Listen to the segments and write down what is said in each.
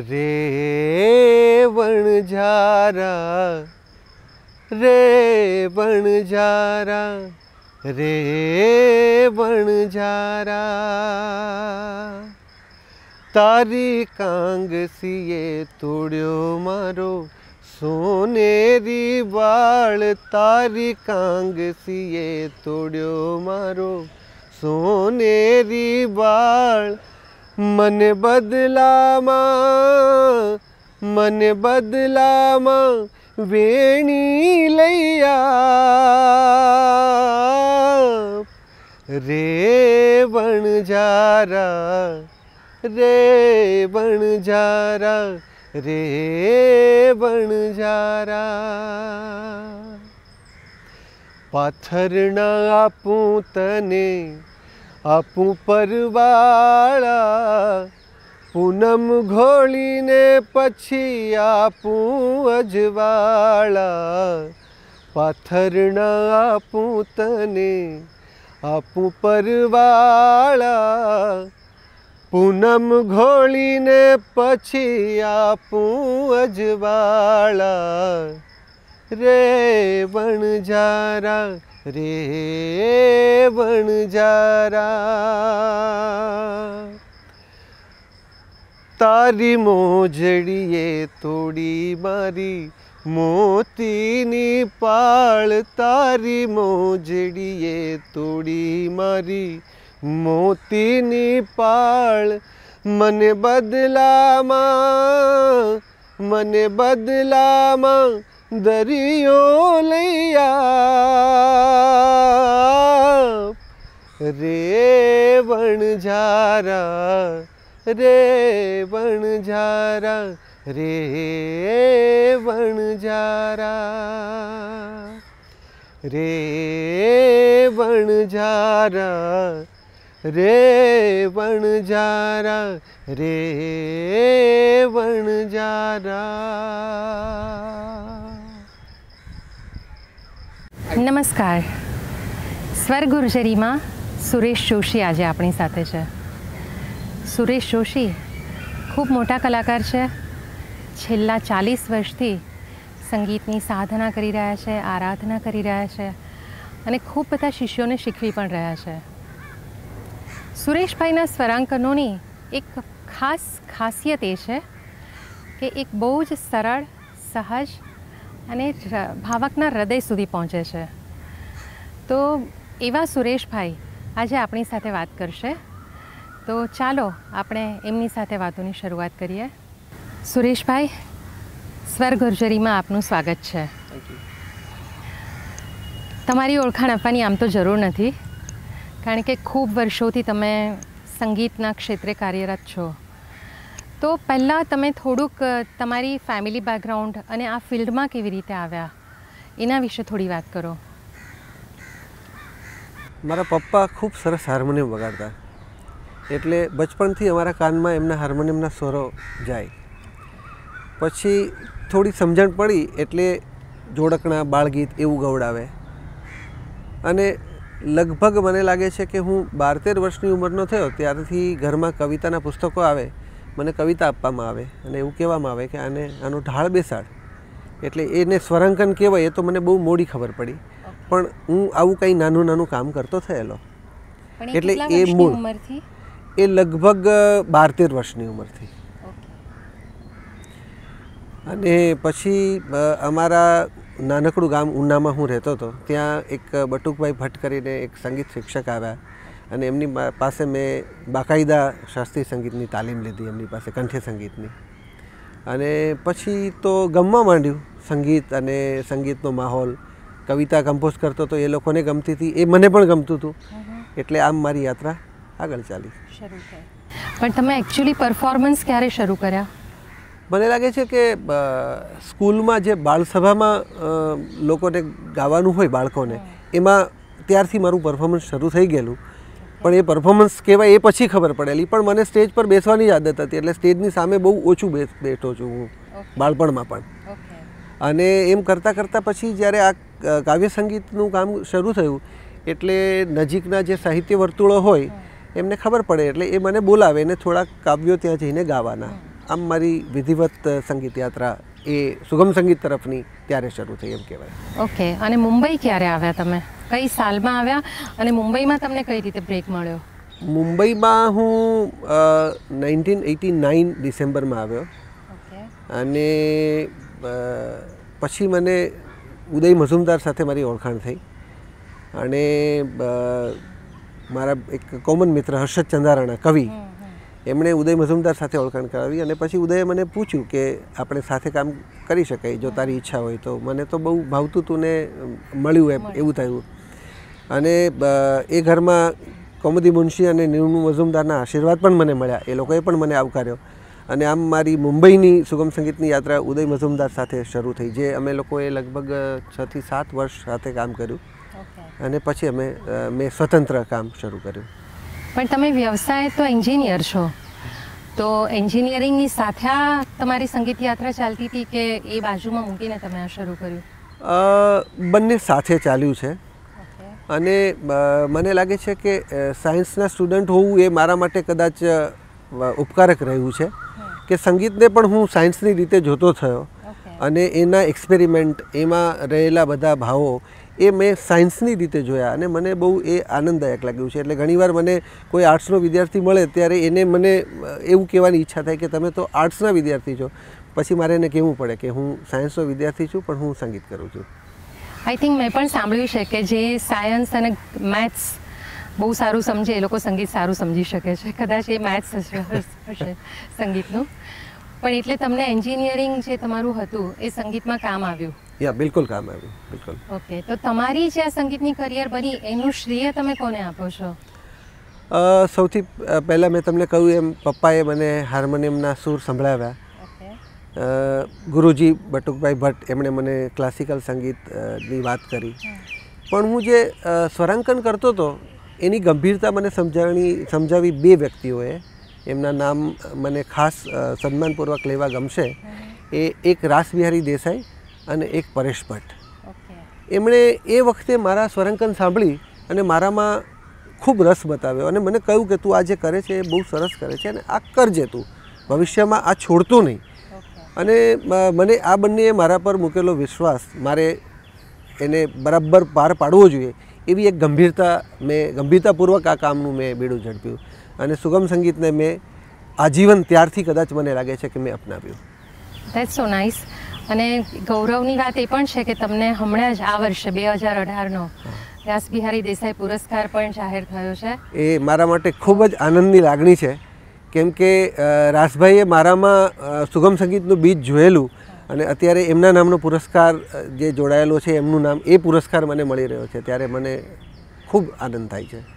रे वणझारा रे वणझारा रे वणझारा तारी कांग सीए तोड़्यो मारो सोनेरी बाळ तारी कांग सीए तोड़्यो मारो सोनेरी बाळ मन बदलामा वेणी लैया रे वणझारा रे वणझारा रे वणझारा पाथरना आपूं तने आपूं परवाळा पूनम घोली ने पछी आपूं अजवाळा पाथरना आपूं तने आपूं परवाळा पूनम घोली ने पछी आपूं अजवाळा रे वणझारा रे वणझारा तारी मोजड़ीए तोड़ी मारी मोतीनी पाळ तारी मोजड़ीए तोड़ी मारी मोतीनी पाळ मन बदलामा दरियो लैया रे वणझारा रे वणझारा रे वणझारा रे वणझारा रे वणझारा रे वणझारा। नमस्कार, स्वर्गुर्जरी में सुरेश जोशी आज अपनी साथे छे। सुरेश जोशी खूब मोटा कलाकार है। छेल्ला 40 वर्षथी संगीतनी साधना करी रह्या छे, आराधना करी रह्या छे अने खूब बधा शिष्योने शीखवी पण रह्या छे। सुरेशभाईना स्वरांकनोनी एक खास खासियत ए छे कि एक बहु ज सरल, सहज अने भावकना हृदय सुधी पहोंचे छे। तो एवा सुरेशभाई आज आपणी साथे वात करशे। तो चालो आपणे एमनी साथे वातोनी शरूआत करीए। सुरेशभाई, स्वरगुर्जरी में आपनुं स्वागत है। तमारी ओळखाण आपवानी आम तो जरूर नहीं, कारण के खूब वर्षोथी तमे संगीतना क्षेत्रे कार्यरत छो। तो पहला तमे थोड़ुंक तमारी फैमिली बैकग्राउंड अने आ फील्ड में केवी रीते आव्या एना विषे थोड़ी बात करो। मारा पप्पा खूब सरस हार्मोनियम वगाड़ता, एटले बचपनथी अमारा कानमा एमना हार्मोनियमना स्वरो जाय। पछी थोड़ी समझण पड़ी एटले जोड़कणा, बाळगीत एवुं गवडावे अने लगभग मने लागे छे कि हूँ 12-13 वर्षनी उंमरनो थयो त्यारथी घरमां कविताना पुस्तको आवे, मने कविता आपवामां आवे अने एवुं कहेवामां आवे कि आनो ढाळ बेसाड एटले एने स्वरांकन कहेवाय। ए तो मने बहु मोडी खबर पड़ी, पण हूँ आवुं कंई नानुं नानुं काम करतो थयेलो। एटले ए मूळ ए लगभग 12-13 वर्षनी उंमरथी। अने पछी अमारा नानकड़ुं गाम ऊनामां हूँ रहतो तो त्यां एक बटुकभाई भट्ट करीने एक संगीत शिक्षक आव्या अने एमनी पासे मैं बाकायदा शास्त्रीय संगीतनी तालीम लीधी, एमनी पासे कंठे संगीतनी। अने पछी तो गमवा मांड्युं संगीत अने संगीतनो माहोल। कविता कंपोज करतो तो ए लोकोने गमती थी, ए मने पण गमतुं हतुं, एटले आम मारी यात्रा आगळ चाली। पण तमे एक्चुअली परफॉर्मन्स क्यारे शरू कर्या? મને લાગે છે કે સ્કૂલમાં જે બાળસભામાં લોકોને ગાવાનું હોય બાળકોને એમાં ત્યારથી મારું પરફોર્મન્સ શરૂ થઈ ગયેલું। પણ એ પરફોર્મન્સ કહેવાય એ પછી ખબર પડેલી, પણ મને સ્ટેજ પર બેસવાની જ આદત હતી, એટલે સ્ટેજની સામે બહુ ઓછું બેઠો છું હું બાળપણમાં પણ। અને એમ કરતાં કરતાં પછી જ્યારે આ કાવ્ય સંગીતનું કામ શરૂ થયું એટલે નજીકના જે સાહિત્ય વર્તુળો હોય એમને ખબર પડે એટલે એ મને બોલાવે ને થોડા કાવ્યો ત્યાં જઈને ગાવાના। આમ મારી વિધિવત સંગીત યાત્રા એ સુગમ સંગીત તરફની ત્યારે શરૂ થઈ એમ કહેવાય. ઓકે. અને મુંબઈ ક્યારે આવ્યા તમે? કઈ સાલમાં આવ્યા અને મુંબઈમાં તમને કઈ રીતે બ્રેક મળ્યો? મુંબઈમાં હું 1989 ડિસેમ્બરમાં આવ્યો. અને પછી મને ઉદય મઝુમદાર સાથે મારી ઓળખાણ થઈ અને મારા એક કોમન મિત્ર હર્ષદ ચંદારાણા કવિ, એમણે ઉદય મઝુમદાર સાથે ઓળખાણ કરાવી અને પછી ઉદયે મને પૂછ્યું કે આપણે સાથે કામ કરી શકાય જો તારી ઈચ્છા હોય તો. મને તો બહુ ભાવતું હતું ને મળ્યું એવું થયું. અને એ ઘરમાં કૌમુદી મુનશી અને નિર્મુ મઝુમદારના આશીર્વાદ પણ મને મળ્યા, એ લોકોએ પણ મને આવકાર્યો. અને આમ મારી મુંબઈની સુગમ સંગીતની યાત્રા ઉદય મઝુમદાર સાથે શરૂ થઈ, જે અમે લોકોએ લગભગ 6 થી 7 વર્ષ સાથે કામ કર્યું અને પછી મેં સ્વતંત્ર કામ શરૂ કર્યું. પણ તમે વ્યવસાય તો એન્જિનિયર છો, તો એન્જિનિયરિંગની સાથે તમારી સંગીત યાત્રા ચાલતી હતી કે એ બાજુમાં મૂકીને તમે આ શરૂ કર્યું? બંને સાથે ચાલ્યું છે. અને મને લાગે છે કે સાયન્સના સ્ટુડન્ટ હોવું એ મારા માટે કદાચ ઉપકારક રહ્યું છે કે સંગીતને પણ હું સાયન્સની રીતે જોતો થયો અને એના એક્સપેરિમેન્ટ, એમાં રહેલા બધા ભાવો એ મેં સાયન્સની રીતે જોયા અને મને બહુ એ આનંદદાયક લાગ્યું છે. એટલે ઘણીવાર મને કોઈ આર્ટ્સનો વિદ્યાર્થી મળે ત્યારે એને મને એવું કહેવાની ઈચ્છા થાય કે તમે તો આર્ટ્સના વિદ્યાર્થી છો, પછી મારે એને કહેવું પડે કે હું સાયન્સનો વિદ્યાર્થી છું પણ હું સંગીત કરું છું. આઈ થિંક મેં પણ સાંભળ્યું છે કે જે સાયન્સ અને મેથ્સ બહુ સારું સમજે એ લોકો સંગીત સારું સમજી શકે છે. કદાચ એ મેથ્સ હશે સંગીતનું, પણ એટલે તમને એન્જિનિયરિંગ જે તમારું હતું એ સંગીતમાં કામ આવ્યું? યા બિલકુલ કામ આવ્યું, બિલકુલ. ઓકે. તો તમારી જે આ સંગીતની કરિયર બની એનું શ્રેય તમે કોને આપો છો? સૌથી પહેલાં મેં તમને કહ્યું એમ પપ્પાએ મને હાર્મોનિયમના સૂર સંભળાવ્યા. ગુરુજી બટુકભાઈ ભટ્ટ એમણે મને ક્લાસિકલ સંગીતની વાત કરી. પણ હું જે સ્વરાંકન કરતો હતો એની ગંભીરતા મને સમજાવી બે વ્યક્તિઓએ. એમના નામ મને ખાસ સન્માનપૂર્વક લેવા ગમશે. એ એક રાસબિહારી દેસાઈ અને એક પરેશ ભટ્ટ. એમણે એ વખતે મારા સ્વરાંકન સાંભળી અને મારામાં ખૂબ રસ બતાવ્યો અને મને કહ્યું કે તું આ જે કરે છે એ બહુ સરસ કરે છે અને આ કરજે, તું ભવિષ્યમાં આ છોડતો નહીં. અને મને આ બંનેએ મારા પર મૂકેલો વિશ્વાસ મારે એને બરાબર પાર પાડવો જોઈએ એવી એક ગંભીરતાપૂર્વક આ કામનું મેં બીડું ઝડપ્યું અને સુગમ સંગીતને મેં આજીવન ત્યારથી કદાચ મને લાગે છે કે મેં અપનાવ્યું. That's so nice. અને ગૌરવની વાત એ પણ છે કે તમને હમણાં જ આ વર્ષે 2018નો રાસબિહારી દેસાઈ પુરસ્કાર પણ જાહેર થયો છે. એ મારા માટે ખૂબ જ આનંદની લાગણી છે, કેમ કે રાસભાઈએ મારામાં સુગમ સંગીતનું બીજ જોયેલું અને અત્યારે એમના નામનો પુરસ્કાર જે જોડાયેલો છે એમનું નામ, એ પુરસ્કાર મને મળી રહ્યો છે ત્યારે મને ખૂબ આનંદ થાય છે.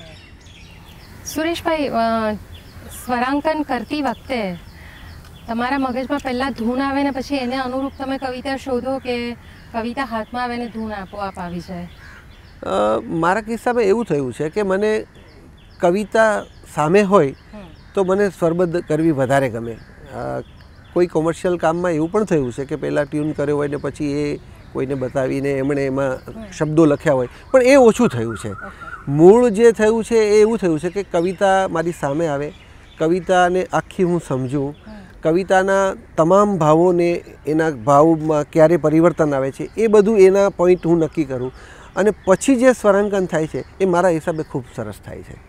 સુરેશભાઈ, સ્વરાંકન કરતી વખતે તમારા મગજમાં પહેલાં ધૂન આવે ને પછી એને અનુરૂપ તમે કવિતા શોધો કે કવિતા હાથમાં આવે ને ધૂન આપોઆપ આવી જાય? મારા કિસ્સામાં એવું થયું છે કે મને કવિતા સામે હોય તો મને સ્વરબદ્ધ કરવી વધારે ગમે. કોઈ કોમર્શિયલ કામમાં એવું પણ થયું છે કે પહેલાં ટ્યુન કર્યો હોય ને પછી એ કોઈને બતાવીને એમણે એમાં શબ્દો લખ્યા હોય, પણ એ ઓછું થયું છે. મૂળ જે થયું છે એ એવું થયું છે કે કવિતા મારી સામે આવે, કવિતાને આખી હું સમજું, કવિતાના તમામ ભાવોને એના ભાવમાં ક્યારે પરિવર્તન આવે છે એ બધું એના પોઈન્ટ હું નક્કી કરું અને પછી જે સ્વરાંકન થાય છે એ મારા હિસાબે ખૂબ સરસ થાય છે.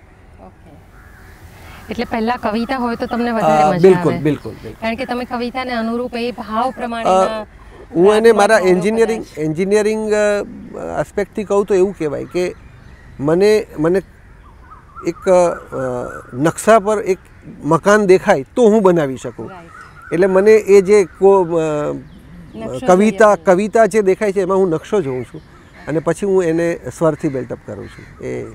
એટલે પહેલા કવિતા હોય તો તમને વધારે મજા આવે? બિલકુલ બિલકુલ. કારણ કે તમે કવિતાને અનુરૂપ એ ભાવ પ્રમાણે. હું એને મારા એન્જિનિયરિંગ આસ્પેક્ટથી કહું તો એવું કહેવાય કે મને એક નકશા પર એક મકાન દેખાય તો હું બનાવી શકું. એટલે મને એ જે કવિતા જે દેખાય છે એમાં હું નકશો જોઉં છું અને પછી હું એને સ્વરથી બિલ્ટઅપ કરું છું.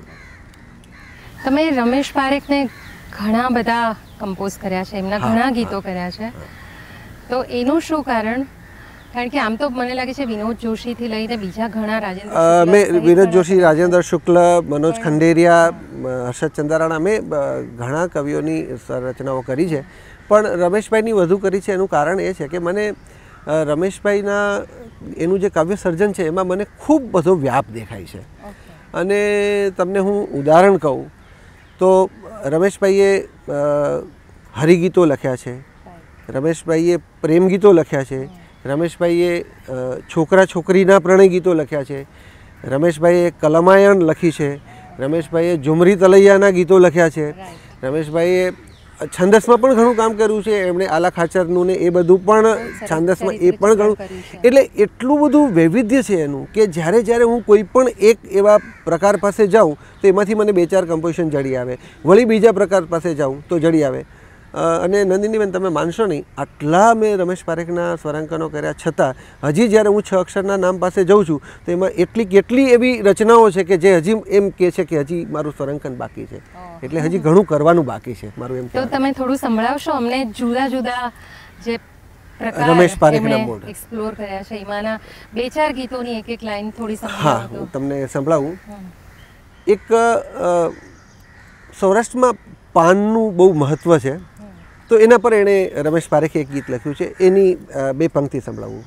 તમે રમેશ પારેખને ઘણા બધા કમ્પોઝ કર્યા છે, એમના ઘણા ગીતો કર્યા છે, તો એનું શું કારણ? કારણ કે આમ તો મને લાગે છે વિનોદ જોશીથી લઈને બીજા ઘણા મેં વિનોદ જોશી, રાજેન્દ્ર શુક્લ, મનોજ ખંડેરિયા, હર્ષદ ચંદારાણા, મેં ઘણા કવિઓની રચનાઓ કરી છે, પણ રમેશભાઈની વધુ કરી છે. એનું કારણ એ છે કે મને રમેશભાઈના એનું જે કાવ્ય સર્જન છે એમાં મને ખૂબ બધો વ્યાપ દેખાય છે. અને તમને હું ઉદાહરણ કહું તો રમેશભાઈએ હરિગીતો લખ્યા છે, રમેશભાઈએ પ્રેમ ગીતો લખ્યા છે, રમેશભાઈએ છોકરા છોકરીના પ્રણય ગીતો લખ્યા છે, રમેશભાઈએ કલમાયણ લખી છે, રમેશભાઈએ ઝુમરી તલૈયાના ગીતો લખ્યા છે, રમેશભાઈએ છંદસમાં પણ ઘણું કામ કર્યું છે. એમણે આલા ખાચરનું ને એ બધું પણ છંદસમાં એ પણ ઘણું, એટલે એટલું બધું વૈવિધ્ય છે એનું કે જ્યારે હું કોઈ પણ એક એવા પ્રકાર પાસે જાઉં તો એમાંથી મને 2-4 કમ્પોઝિશન જડી આવે, વળી બીજા પ્રકાર પાસે જાઉં તો જડી આવે. અને નંદિનીબેન, તમે માનશો નહીં, આટલા મેં રમેશ પારેખના સ્વરાંકનો કર્યા છતાં હજી જ્યારે હું 6 અક્ષરના નામ પાસે જાઉં છું તો એમાં કેટલી એવી રચનાઓ છે કે જે હજી એમ કહે છે કે હજી મારું સ્વરાંકન બાકી છે. એટલે હજી ઘણું કરવાનું બાકી છે મારું એમ. તો તમે થોડું સંભળાવશો અમને જુદા જુદા જે રમેશ પારેખના મોડ એક્સપ્લોર કર્યા છે, એમાંના 2-4 ગીતોની એક લાઈન થોડી સંભળાવો. હા, હું તમને સંભળાવું. એક સૌરાષ્ટ્રમાં પાનનું બહુ મહત્ત્વ છે, તો એના પર એણે રમેશ પારેખે એક ગીત લખ્યું છે, એની 2 પંક્તિ સંભળાવું.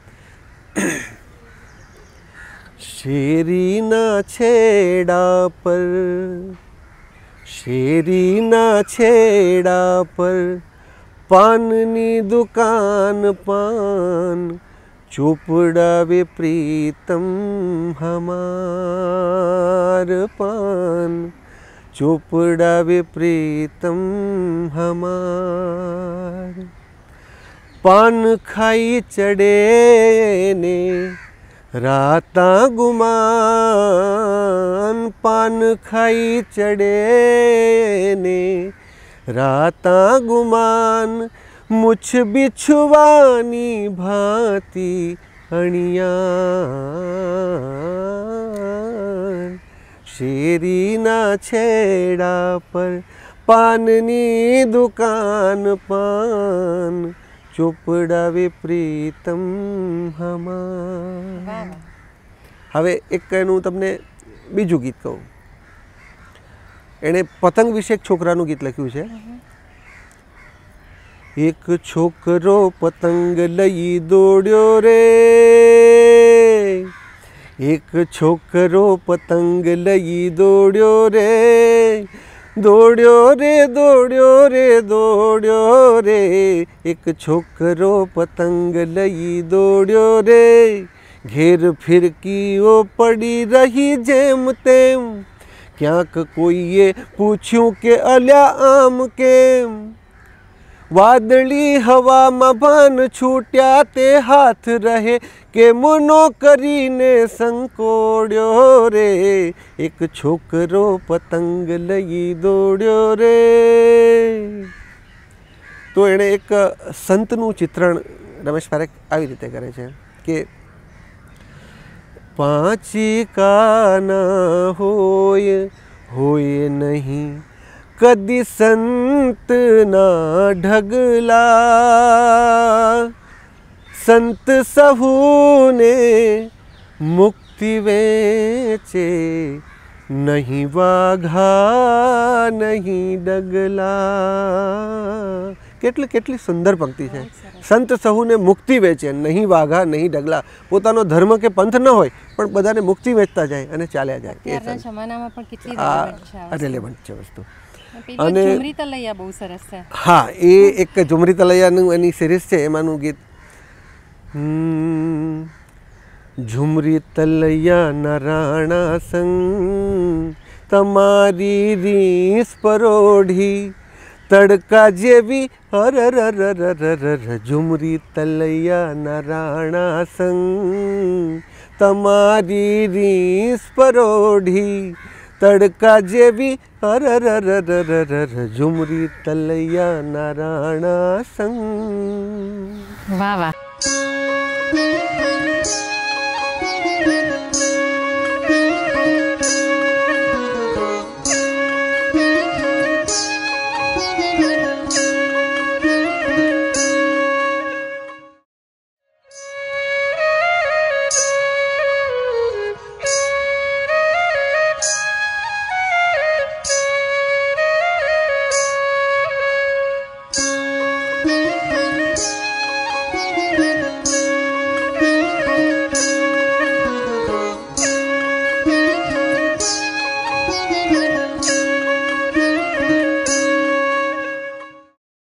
શેરીના છેડા પર પાનની દુકાન પાન ચોપડાવે પ્રીતમ હમાર પાન ચોપડાવે પ્રીતમ હમાર. પાન ખાઈ ચડે ને રાતા ગુમાન, પાન ખાઈ ચડે ને રાતા ગુમાન, મુછ બિછવાની ભાંતિ અણિયાન. શેરીના છેડા પર પાનની દુકાન પાન ચોપડાવે પ્રીતમ હમાર. હવે એક એનું તમને બીજું ગીત કહું. એણે પતંગ વિશે એક છોકરાનું ગીત લખ્યું છે. એક છોકરો પતંગ લઈ દોડ્યો રે, એક છોકરો પતંગ લઈ દોડ્યો રે, દોડ્યો રે દોડ્યો રે દોડ્યો રે, એક છોકરો પતંગ લઈ દોડ્યો રે. ઘેર ફિરકીઓ પડી રહી જેમ તેમ, ક્યાંક કોઈએ પૂછ્યું કે અલ્યા આમ કેમ. વાદળી હવામાં ભાન છૂટ્યા તે હાથ રહે કે મુનો કરીને સંકોડ્યો રે, એક છોકરો પતંગ લઈ દોડ્યો રે. તો એણે એક સંતનું ચિત્રણ રમેશ પારેખ આવી રીતે કરે છે કે 5 કાના હોય નહીં કદી સંતના ઢગલા, સંત સહુને મુક્તિ વેચે નહીં વાઘા નહીં ડગલા. કેટલી સુંદર પંક્તિ છે. સંત સહુને મુક્તિ વેચે નહીં વાઘા નહીં ડગલા. પોતાનો ધર્મ કે પંથ ન હોય પણ બધાને મુક્તિ વેચતા જાય અને ચાલ્યા જાય. એ જમાનામાં પણ કેટલી રેલેવન્ટ છે વસ્તુ. અને ઝુમરી તલૈયા બહુ સરસ છે. હા, એ એક ઝુમરી તલૈયાનું એની સિરીઝ છે, એમાંનું ગીત. ઝુમરી તલૈયાના રાણા સંગ તમારી રીસ પરોઢી, તડકા જેવી હર ઝુમરી તલૈયાના રાણા સંગ તમારી રીસ પરોઢી, તડકા જેવી હર ઝુમરી તલૈયાના રાણા સંગ. વાહ વાહ.